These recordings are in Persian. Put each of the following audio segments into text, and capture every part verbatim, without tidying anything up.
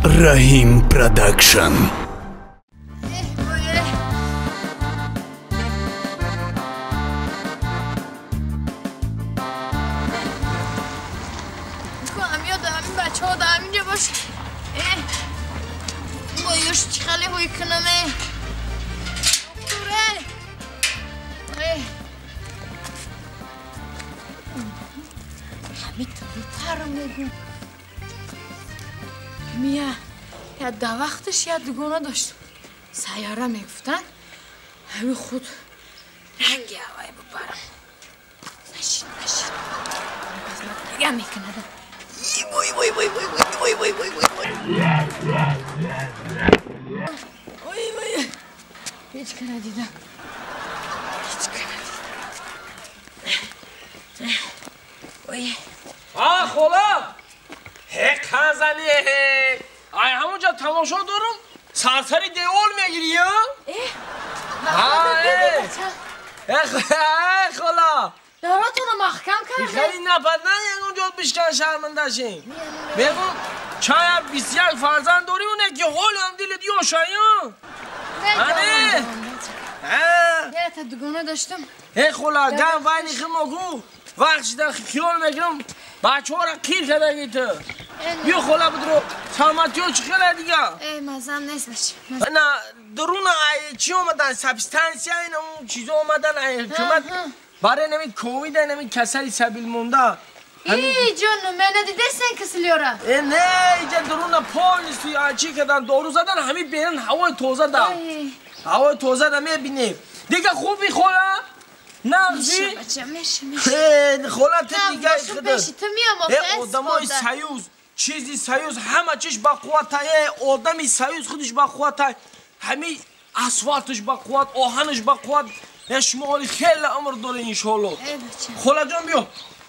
Rahim Production. میا یا دو وقتش یا دوگانه داشت سیاره میگفتن همین خود رنگی هوای ببرم نشین نشین باز من دیگه میکنه وای وای وای وای وای وای وای وای وای وای هیچ کنه دیدم هیچ کنه دیدم وای آه خولا هی کازنی هی ای همونجا تماشا دارم سرسری دیوال میگیری یا؟ اه ای خولا داراتون رو محکم کرده خیلی نپد نه اونجا بشکن شرمنده شیم بگم شاید بیست یک فرزند داری اونه که حال هم دل دیو شاید نه یه تا دوگانه داشتم ای خولا گم وینی خیمه وقتی در خیال میگم بچه ها را کیر کرده گیته بیا خولا بدرو سلامتی ها چی خیلی دیگه ای مزم نیست بچه نه درون چی اومدن سبستانسی این اون چیزا اومدن ای حکومت برای نمی کووید نمی کسلی سبیل مونده ای جون من ندیده سن کسلی ها را نه اینجا درون پالیس توی چی کردن دارو زدن همین بیرن هوای توزه ده هوای توزه ده میبینی دیگه خوبی خولا نغزی؟ میشه بچه میشه میشه خولا تو دیگه خدا پیشی تو میام آخه آدمای سیوز چیزی سیوز همه چیش با قوته آدمی سیوز خودش با قوته همین اسفالتش با قوت آهنش با قوت اشمالی خیلی عمر داره انشالله خولا جان بیا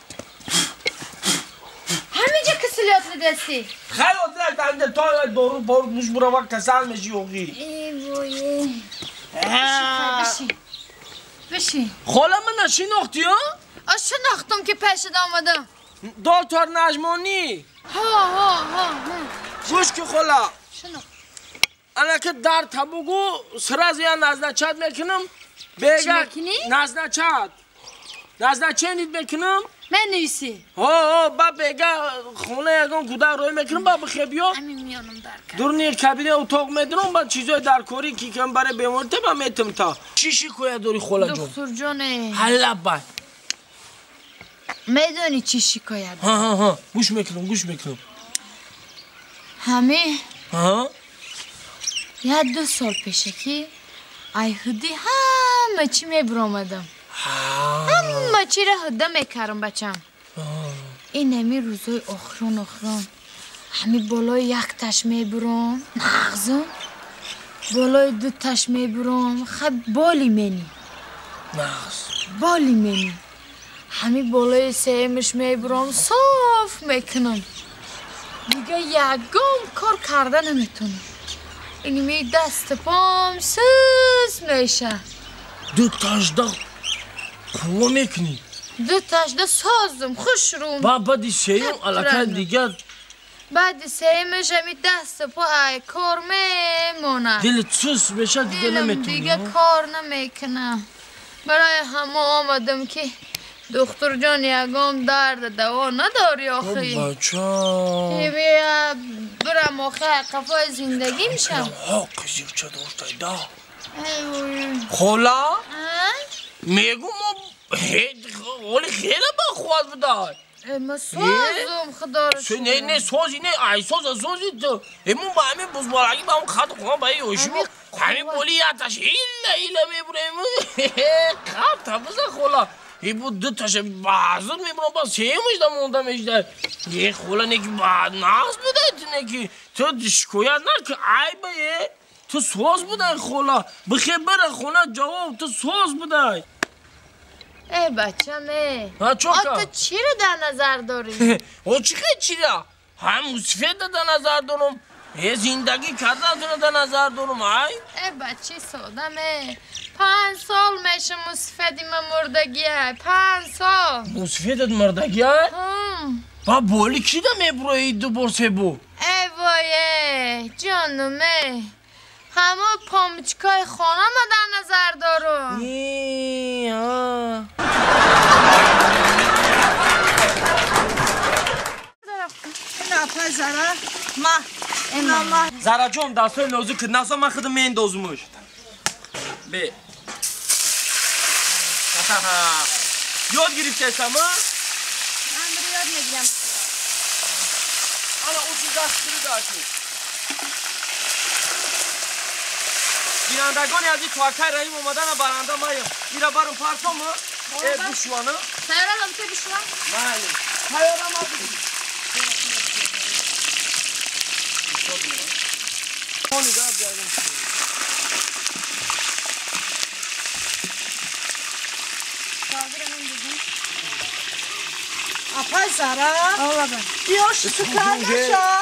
همینجا کسلیات دستی خیلی آدرک دنده تا دارو بارو نوش برا وقت کسل میشی اوگی ای بویه بشی بشی خولا من نشیناختی ها؟ آه شناختم که پیشت آمدم دکتر نجمانی ها ها ها گوش که خولا شناخت انا که در تبوگو سراز یا نزنچت میکنم بگه نزنچت نزنچه نید میکنم من نویسی ها ها با بگه خونه یکم کودک روی میکنم با بخی بیا همین میانم در کرد دور نیر کبینه اتاق میدونم با چیزای درکاری که کم برای بیمارته با میتم تا چیشی کویا دوری خولا جون دکتر جانه حالا با میدونی چی شکایت ها ها ها گوش میکنم گوش میکنم همه ها یا دو سال پیشه که ای هدی همه چی میبرامدم همه چی را هده میکرم بچم این همی روزای آخران آخران همی بالای یک تش میبرم نغزم بالای دو تش میبرم خب بالی منی نغز بالی منی همی بالای سیمش میبرم صاف میکنم دیگه یکم کار کرده نمیتونم اینمی دست پام سوز میشه دو تاش دا کوا میکنی دو تاش دا سازم خوش روم با بعدی سیم علاقه دیگه بعد سیمش همی دست پا ای کار میمونه دلت سوز بشه دیگه نمیتونی دیگه کار نمیکنم برای همه آمدم که دکتر جان یکم درد دوا نداری آخی بچه بیا برم آخه قفای زندگی میشم ها کسیف چه داشته دا خولا میگو ما ولی خیلی با خواهد بودای اما سازم خدا رو شما نه نه سازی نه ای ساز سازی تو امون با همین بزبارگی با اون خط خواه با یوشیمو همین بولی یتش هیله هیله میبرم خط تبوزه خولا ای بود دو تاشه بازر میبرم با سیمش دا مونده میشده یه خولا نکی با نقص بوده تو نکی تو شکایت نه که ای بایه تو ساز بوده خولا بخیر بره خونه جواب تو ساز بوده ای بچه می ها چوکا تو چی رو در نظر داری؟ او چی خیلی چی را؟ هم مصفید در نظر دارم یه زندگی کردن رو در نظر دارم ای ای بچه ساده می پنج سال میشه مصفیدی من مردگیه پنج سال مصفیدت مردگیه؟ با بولی کی دا میبروی دو بار سه بو؟ ای وایه جانمه همه پامچکای خانه ما در نظر دارم نه زره ما اینا ما زره جون دستای لازو که نسا من خودم میندازمش به یاد گرفتی هستم ها؟ من بری یاد نگیرم حالا اون چیز دست کلی داشتی بینندگانی از این تاکتای رحیم اومدن برنده مایم ایره برم پرتام ها؟ ای بشوانه سیاره لابطه بشوان؟ بله سیاره ما بشوان خانی دار بیاریم اپای زره آه بابا بیاش سکر نشا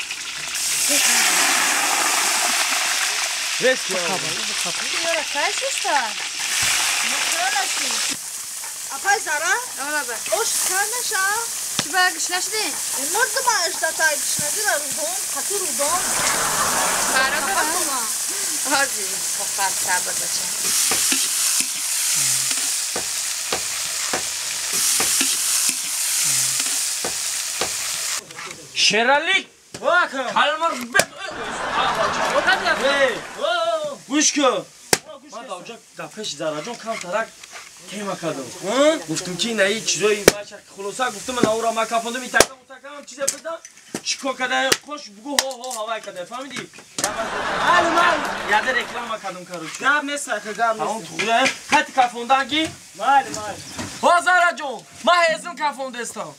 رست کیا بیاره کشش تا مکرانشی اپای زره آه بابا اوش سکر نشا چی برگش نشدی؟ مرد ما اشتا تایدش ندیره رودون خطی رودون برا بابا آرزی خواه صبر بچه شرالی کلمر بد گوش کن من داوجا دفعش زره جون کم ترک تیما کردم گفتم که این ای چیزایی بچه خلاصه گفتم من اون را ما کفاندم این تکم متکم چیزی بدم چیکار کرده خوش بگو هو هو هوای کرده فهمیدی معلوم معلوم یاد رکلام کردم کارو گاب مثل که گاب مثل توره خط کفاندگی معلوم معلوم ها زره جون ما هزم کفاندستم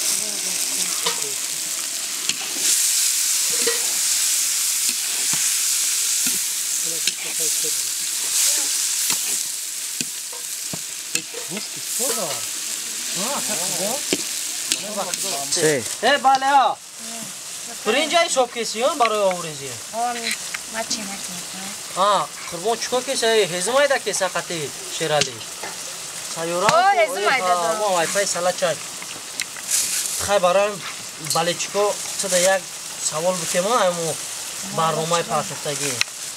سی ای بله ها برینجای صبح کسی هم برای آورزی آه ما چی نکنیم ها قربان چکا کسی هزم های دا کسی قطعی شیرالی سیورا آه هزم های دا دارم وای پای سلا چای خیلی برای بله چکا چه یک سوال بکنم همون برنامه پرشفتگی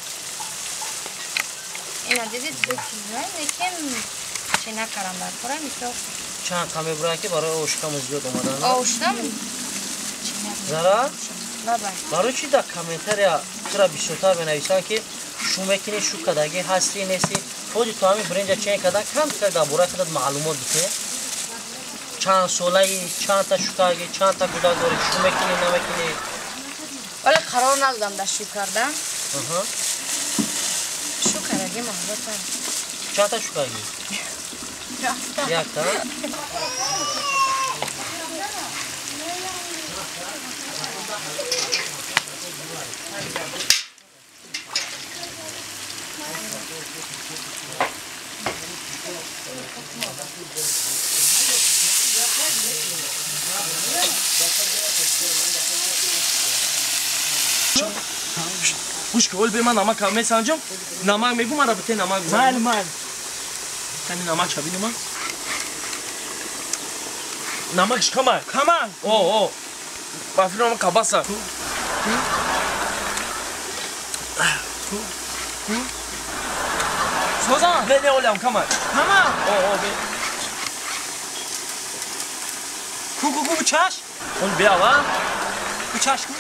اینا دیدید دو کیلوه نکم چی نکرم برخورم میتو چند کمی برای که برای اوشکم زیاد اومدن آوشتم زرا بابا برای چی در کامنتر یا چرا بیشتر بنویسن که شما میکنی شو کداگی هستی نیستی خودی تو همین برنج چین کدن کم که در برای خودت معلومات بده چند ساله‌ای چند تا شکاگی چند تا گودا داری شو میکنی نمیکنی ولی قرار ندادم در شو کردم آها شو کردگی محبتم چند تا شکاگی یک تا گوش که اول به من نمک همه سنجم نمک میگو من را بته نمک بزنم مال مال تنی نمک شبینه من نمکش کمه کمه اوه اوه بافیر نمک کباسه سوزان نه نه اولم کمه کمه اوه اوه کو کو کو بچاش اون بیا وا بچاش کو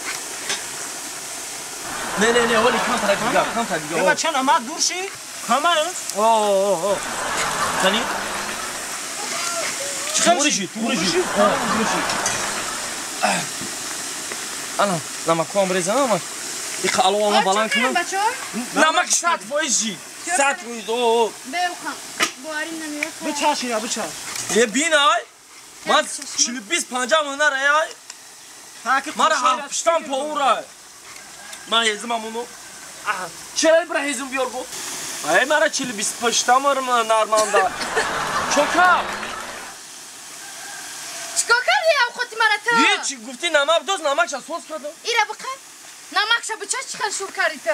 نه نه نه اولی کم تا دیگه کم تا دیگه بابا چند آمد دور شی کامل اوه اوه اوه تنی توریشی توریشی الان نمک کام بریزم اما این قالوا ما بالان کنم بچه نمک صد فایزی صد فایز اوه بخوام بواری نمیره بچاش یا بچاش یه بین آی من چلی بیست پنجاه مونه رای آی مرا هم پشتم پا اون رای من هزم همونو چرا برای هزم بیار بود ای مرا چلی بیست پشتم رو نرمانده چوکا چیکار کردی هم خودی مرا تو؟ هیچ گفتی نمک دوست نمک شا سوز کردم ایره بکن نمکشو بچه چیکار شروع کردی تو؟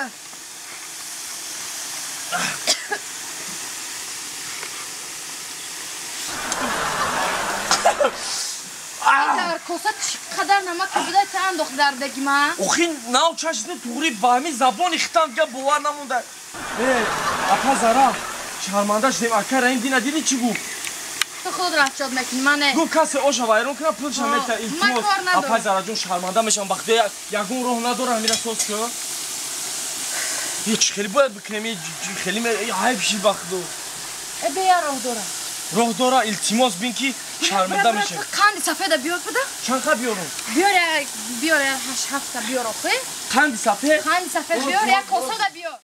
این kosa kadar namak burada tan doktor degma. Oxin nav çaşını tuğri bami zabon ixtan ke buvar namunda. E, apa zara. Şarmanda şdem akar en dina dini çi bu? تو خود رفت شد مکن منه گو کسی اوشا وایرون کنم پولش هم میتر این من کار ندارم. اپای زارا جون شرمنده میشم وقتی یگون روح ندارم میره سوس که هیچ خیلی باید بکنم خیلی عیب شی بخدو بیا راه دارم روح دارا التماس بین کی شرمنده میشه قند سفید بیار بده چند خب بیارم بیار بیار هشت هفته بیار آخه قند سفید قند سفید بیار یک کاسه بیار